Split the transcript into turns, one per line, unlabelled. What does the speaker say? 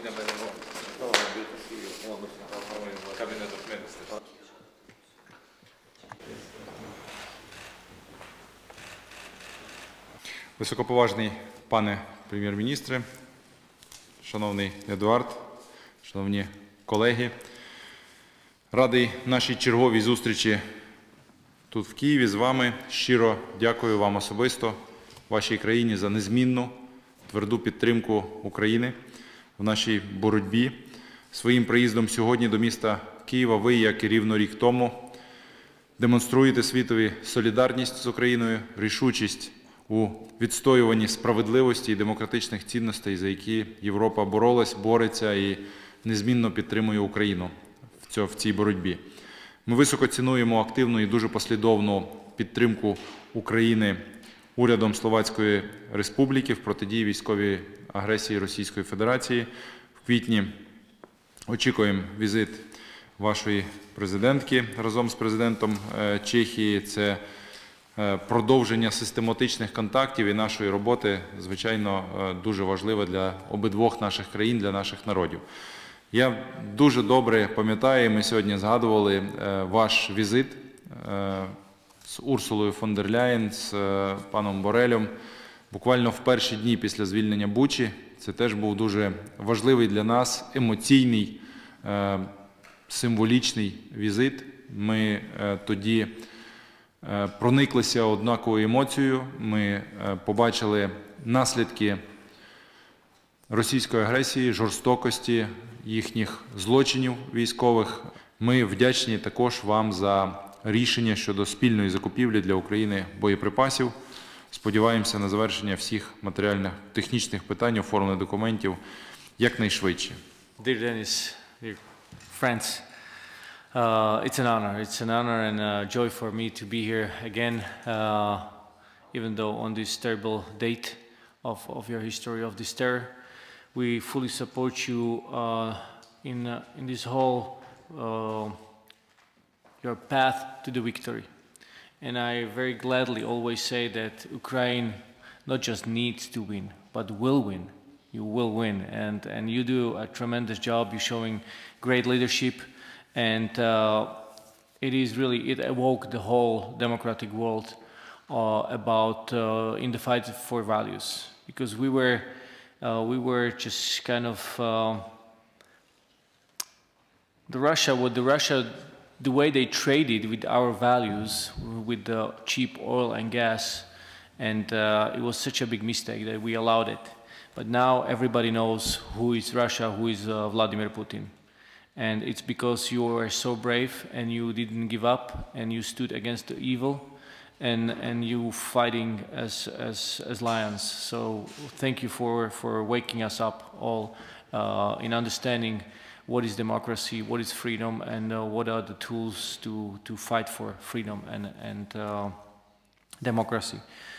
Високоповажний пане прем'єр-міністре, шановний Едуард, шановні колеги, радий нашій черговій зустрічі тут в Києві з вами. Щиро дякую вам особисто, вашій країні за незмінну, тверду підтримку України в нашій боротьбі. Своїм приїздом сьогодні до міста Києва ви, як і рівно рік тому, демонструєте світові солідарність з Україною, рішучість у відстоюванні справедливості і демократичних цінностей, за які Європа боролась, бореться і незмінно підтримує Україну в цій боротьбі. Ми високо цінуємо активну і дуже послідовну підтримку України урядом Словацької Республіки в протидії військовій агресії Російської Федерації. В квітні очікуємо візит вашої президентки разом з президентом Чехії. Це продовження систематичних контактів і нашої роботи, звичайно, дуже важливе для обидвох наших країн, для наших народів. Я дуже добре пам'ятаю, ми сьогодні згадували ваш візит з Урсулою фон дер Ляєн, з паном Борелем, буквально в перші дні після звільнення Бучі. Це теж був дуже важливий для нас, емоційний, символічний візит. Ми тоді прониклися однаковою емоцією, ми побачили наслідки російської агресії, жорстокості, їхніх злочинів військових. Ми вдячні також вам за рішення щодо спільної закупівлі для України боєприпасів. Сподіваємося на завершення всіх матеріальних, технічних питань, оформлення документів якнайшвидше.
Dear Dennis, dear friends, it's an honor and a joy for me to be here again, even though on this terrible date of your history of this terror. We fully support you in this whole your path to the victory. And I very gladly always say that Ukraine not just needs to win, but will win. You will win, and you do a tremendous job. You're showing great leadership, and it awoke the whole democratic world about in the fight for values, because we were just kind of the way they traded with our values, with the cheap oil and gas, and it was such a big mistake that we allowed it. But now everybody knows who is Russia, who is Vladimir Putin. And it's because you were so brave and you didn't give up and you stood against the evil and you fighting as lions. So thank you for waking us up all in understanding what is democracy, what is freedom, and what are the tools to fight for freedom and democracy.